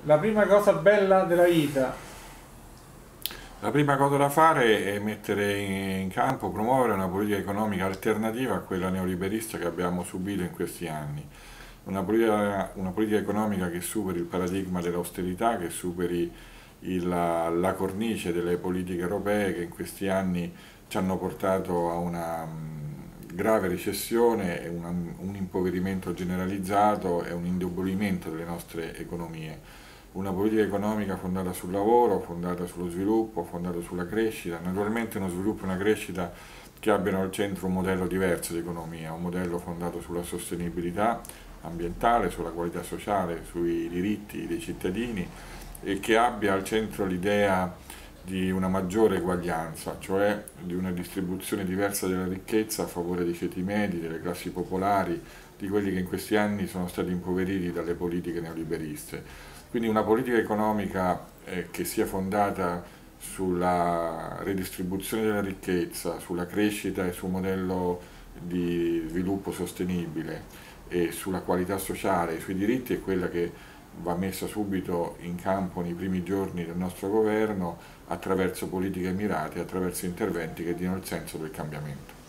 La prima cosa bella della vita. La prima cosa da fare è mettere in campo, promuovere una politica economica alternativa a quella neoliberista che abbiamo subito in questi anni. Una politica economica che superi il paradigma dell'austerità, che superi la cornice delle politiche europee che in questi anni ci hanno portato a una grave recessione, un impoverimento generalizzato e un indebolimento delle nostre economie. Una politica economica fondata sul lavoro, fondata sullo sviluppo, fondata sulla crescita, naturalmente uno sviluppo e una crescita che abbiano al centro un modello diverso di economia, un modello fondato sulla sostenibilità ambientale, sulla qualità sociale, sui diritti dei cittadini e che abbia al centro l'idea di una maggiore eguaglianza, cioè di una distribuzione diversa della ricchezza a favore dei ceti medi, delle classi popolari, di quelli che in questi anni sono stati impoveriti dalle politiche neoliberiste. Quindi una politica economica che sia fondata sulla redistribuzione della ricchezza, sulla crescita e su un modello di sviluppo sostenibile e sulla qualità sociale e sui diritti è quella che va messa subito in campo nei primi giorni del nostro governo attraverso politiche mirate, attraverso interventi che diano il senso del cambiamento.